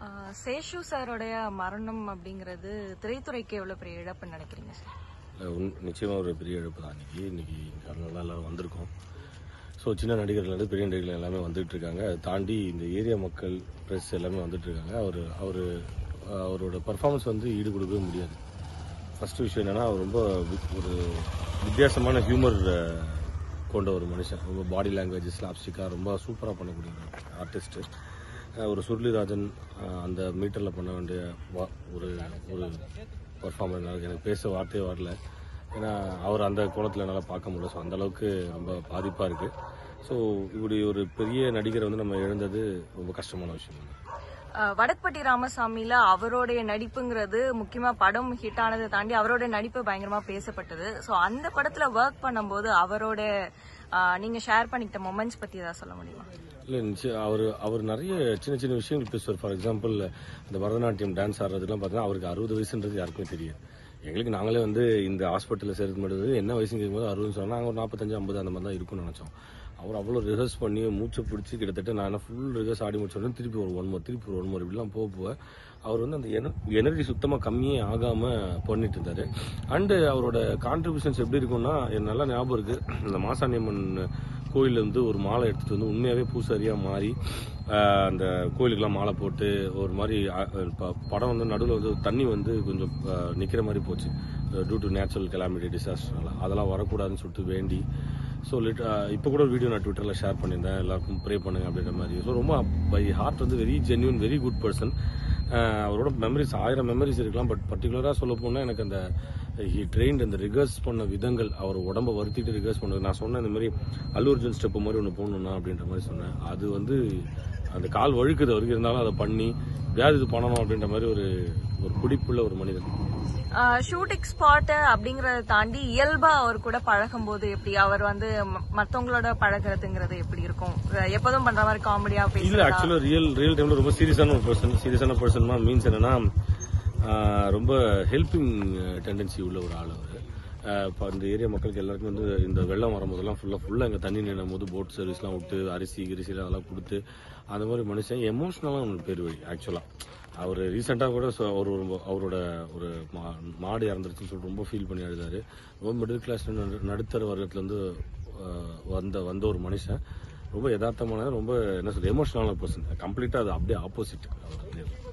சேஷு சாரோடைய மரணம் அப்படிங்கிறது திரைத்துறைக்கு எவ்வளவு பெரிய இழப்புன்னு நினைக்கிறீங்க சார்? நிச்சயமா ஒரு பெரிய இழப்பு தான். இன்னைக்கு நல்லா எல்லாரும் வந்திருக்கோம். ஸோ சின்ன நடிகர்கள் பெரிய நடிகர்கள் எல்லாமே வந்துட்டு இருக்காங்க. அதை தாண்டி இந்த ஏரியா மக்கள் ப்ரெஸ் எல்லாமே வந்துட்டு இருக்காங்க. அவரோட பர்ஃபார்மன்ஸ் ஈடு கொடுக்கவே முடியாது. ஃபர்ஸ்ட் விஷயம் என்னன்னா, அவர் ரொம்ப ஒரு வித்தியாசமான ஹியூமர் கொண்ட ஒரு மனுஷன். ரொம்ப பாடி லாங்குவேஜ் ஸ்லாப்ஸ்டிக்காக ரொம்ப சூப்பராக பண்ணக்கூடிய ஆர்டிஸ்ட். ஒரு சுருளிராஜன் அந்த மீட்டரில் பண்ண வேண்டிய ஒரு ஒரு பர்ஃபார்மன்ஸ் எனக்கு பேச வார்த்தையே வரல. ஏன்னா அவர் அந்த கோணத்தில் என்னால் பார்க்க முடியல. ஸோ அந்தளவுக்கு ரொம்ப பாதிப்பாக இருக்குது. ஸோ இப்படி ஒரு பெரிய நடிகரை நம்ம இழந்தது ரொம்ப கஷ்டமான விஷயம். வடக்பட்டி ராமசாமியில அவருடைய நடிப்புங்கிறது முக்கியமா படம் ஹிட் ஆனதை தாண்டி அவரோட நடிப்பு பயங்கரமா பேசப்பட்டது. சோ அந்த படத்துல ஒர்க் பண்ணும்போது அவரோட நீங்க ஷேர் பண்ணிக்கிட்ட மொமெண்ட்ஸ் பத்தி ஏதாவது சொல்ல முடியுமா? இல்லை, நிச்சயம் அவர் நிறைய சின்ன சின்ன விஷயங்கள் பேசுவார். ஃபார் எக்ஸாம்பிள் இந்த பரதநாட்டியம் டான்ஸ் ஆடுறதுலாம் பார்த்தீங்கன்னா அவருக்கு 60 வயசுன்றது யாருக்குமே தெரியாது. எங்களுக்கு நாங்களே இந்த ஹாஸ்பிட்டலில் சேர்த்து முடியாது என்ன வயசுன்னு கேட்கும்போது 60 சொன்னால் நாங்கள் ஒரு 45 50 அந்த மாதிரி தான் இருக்கும்னு நினச்சோம். அவர் அவ்வளோ ரிஹர்ஸ் பண்ணி மூச்சை பிடிச்சி கிட்டத்தட்ட நான் ஃபுல் ரிஹர்ஸ் ஆடி முடிச்சோடனே திருப்பி ஒரு ஒன் மோர் இப்படிலாம் போக அவர் அந்த எனர்ஜி சுத்தமாக கம்மியே ஆகாமல் பண்ணிட்டு இருந்தார். அண்டு அவரோட கான்ட்ரிபியூஷன்ஸ் எப்படி இருக்கும்னா, எனக்கு நல்லா ஞாபகம் இருக்குது. இந்த மாசாணியம்மன் கோயிலேருந்து ஒரு மாலை எடுத்துகிட்டு உண்மையாகவே பூசாரியாக மாறி அந்த கோயிலுக்கெல்லாம் மாலை போட்டு ஒரு மாதிரி படம் நடுவில் தண்ணி கொஞ்சம் நிற்கிற மாதிரி போச்சு. டியூ டு நேச்சுரல் கெலாமிட்டி டிசாஸ்டர்னால அதெல்லாம் வரக்கூடாதுன்னு சொல்லிட்டு வேண்டி. ஸோ இப்போ கூட வீடியோ நான் ட்விட்டரில் ஷேர் பண்ணியிருந்தேன், எல்லாருக்கும் ப்ரே பண்ணுங்க அப்படின்ற மாதிரி. ஸோ ரொம்ப by heart very genuine, very good person. அவரோட மெமரிஸ் 1000 மெமரிஸ் இருக்கலாம். பட் பர்டிகுலராக சொல்ல போனால் எனக்கு அந்த ட்ரெயின்ட் அந்த ரிகர்ஸ் பண்ண விதங்கள், அவர் உடம்பை வருத்திட்டு ரிகர்ஸ் பண்ணது. நான் சொன்னேன் இந்த மாதிரி அல்லு அர்ஜுன் ஸ்டெப் மாதிரி ஒன்று போகணுன்னா அப்படின்ற மாதிரி சொன்னேன். அது அந்த கால் வழுக்குது அவருக்கு, இருந்தாலும் அதை பண்ணி இது பண்ணணும் அப்படின்ற மாதிரி ஒரு பிடிப்புள்ள ஒரு மனிதன். ஷூட்டிங் ஸ்பாட் அப்படிங்கறத தாண்டி இயல்பா அவர் கூட பழகும் போது எப்படி அவர் மத்தவங்களோட பழகிறதுங்கிறது எப்படி இருக்கும்? எப்போதும் பண்ற மாதிரி காமெடியா பேச இல்ல, ஆக்சுவலா ரியல் டைம்ல ரொம்ப சீரியஸான பர்சன் மீன்ஸ் என்னன்னா, ரொம்ப ஹெல்பிங் டெண்டன்சி உள்ள ஒரு ஆள் அவர். இந்த ஏரியா மக்களுக்கு எல்லாருக்கும் இந்த வெள்ளம் வரும்போதெல்லாம் ஃபுல்லா இங்கே தண்ணி நின்னும் போது போட் சர்வீஸ்லாம் விட்டு அரிசி அதெல்லாம் கொடுத்து அந்த மாதிரி மனுஷன் எமோஷனலாக ஒரு பேர் வழி. ஆக்சுவலாக அவர் ரீசெண்டாக கூட அவரோட ஒரு மாடு இறந்துருச்சுன்னு சொல்லிட்டு ரொம்ப ஃபீல் பண்ணி எழுதாரு. ரொம்ப மிடில் கிளாஸ் நடுத்தர வர்க்கத்துலேருந்து வந்த ஒரு மனுஷன். ரொம்ப யதார்த்தமான ரொம்ப என்ன சொல்றது எமோஷனலான பர்சன். கம்ப்ளீட்டாக அது அப்படியே ஆப்போசிட் அவர்.